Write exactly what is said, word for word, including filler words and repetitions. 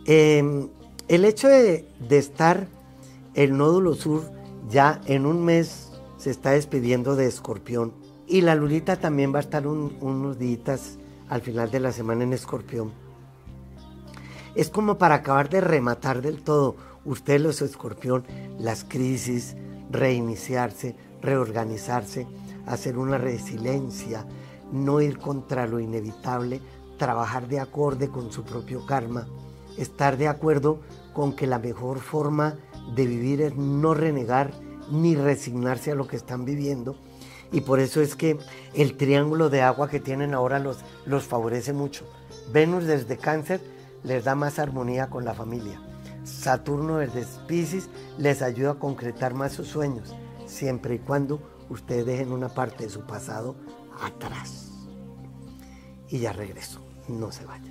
Eh, el hecho de, de estar el nódulo sur ya en un mes se está despidiendo de Escorpión, y la lunita también va a estar un, unos días al final de la semana en Escorpión. Es como para acabar de rematar del todo, ustedes los Escorpión, las crisis, reiniciarse, reorganizarse, hacer una resiliencia, no ir contra lo inevitable, trabajar de acorde con su propio karma, estar de acuerdo con que la mejor forma de vivir es no renegar ni resignarse a lo que están viviendo. Y por eso es que el triángulo de agua que tienen ahora los, los favorece mucho. Venus desde Cáncer les da más armonía con la familia. Saturno desde Piscis les ayuda a concretar más sus sueños, siempre y cuando ustedes dejen una parte de su pasado atrás. Y ya regreso, no se vayan.